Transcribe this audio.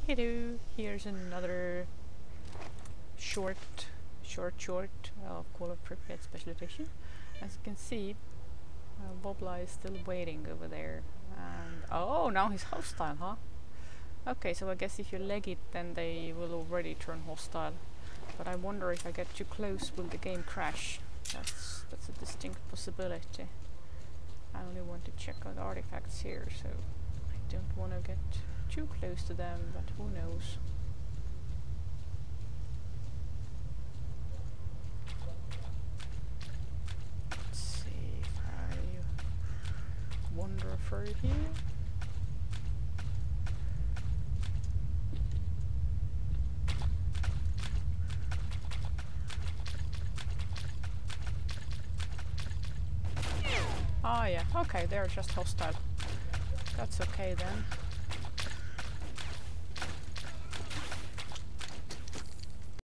Hello, here's another short of Call of Pripyat Special Edition. As you can see, Vobla is still waiting over there. And oh, now he's hostile, huh? Okay, so I guess if you leg it, then they will already turn hostile. But I wonder if I get too close, will the game crash? That's a distinct possibility. I only want to check out artifacts here, so I don't want to get too close to them, but who knows. Let's see if I wander through here. Ah yeah, okay, they're just hostile. That's okay then.